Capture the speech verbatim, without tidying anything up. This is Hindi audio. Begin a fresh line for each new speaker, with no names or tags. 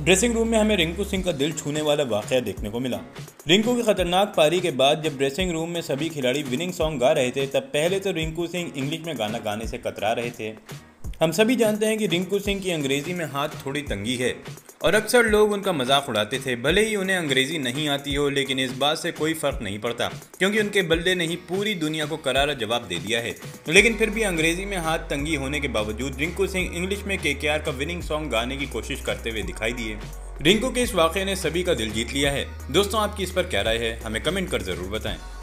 ड्रेसिंग रूम में हमें रिंकू सिंह का दिल छूने वाला वाकया देखने को मिला। रिंकू की खतरनाक पारी के बाद जब ड्रेसिंग रूम में सभी खिलाड़ी विनिंग सॉन्ग गा रहे थे, तब पहले तो रिंकू सिंह इंग्लिश में गाना गाने से कतरा रहे थे। हम सभी जानते हैं कि रिंकू सिंह की अंग्रेजी में हाथ थोड़ी तंगी है और अक्सर लोग उनका मजाक उड़ाते थे। भले ही उन्हें अंग्रेजी नहीं आती हो, लेकिन इस बात से कोई फर्क नहीं पड़ता क्योंकि उनके बल्ले ने ही पूरी दुनिया को करारा जवाब दे दिया है। लेकिन फिर भी अंग्रेजी में हाथ तंगी होने के बावजूद रिंकू सिंह इंग्लिश में केकेआर का विनिंग सॉन्ग गाने की कोशिश करते हुए दिखाई दिए। रिंकू के इस वाकये ने सभी का दिल जीत लिया है। दोस्तों, आपकी इस पर क्या राय है, हमें कमेंट कर जरूर बताएं।